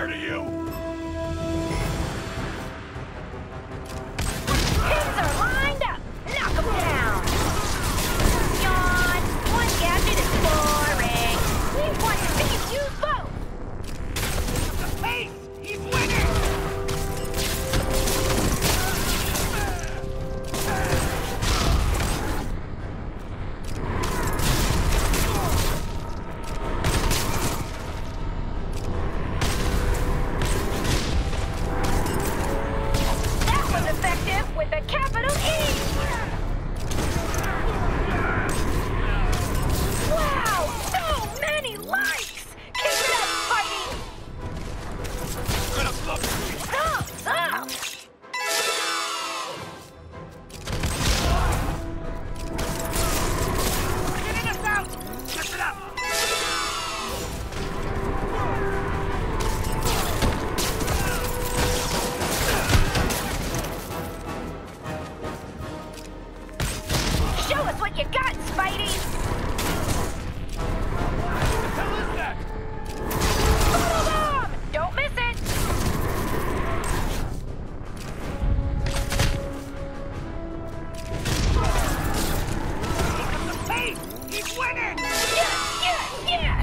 scared of you! Pins are lined up! Knock them down! Yawn! One gadget is boring! We want to see you use both! The pace! He's winning! With a capital E! Wow! So many likes! Keep it up, fighting! Thumbs up! Getting us out! Keep it up! Show us what you got, Spidey! What the hell is that? Photobomb! Don't miss it! Pick up the pace! He's winning! Yes, yes, yes!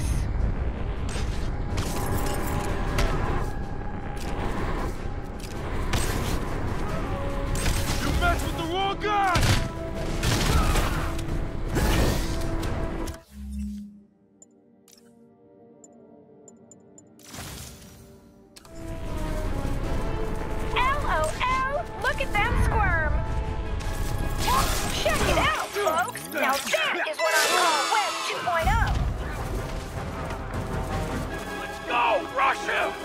You messed with the wrong guy! LOL! Look at them squirm! Check it out, folks! Now that is what I call Web 2.0! Let's go! Rush him!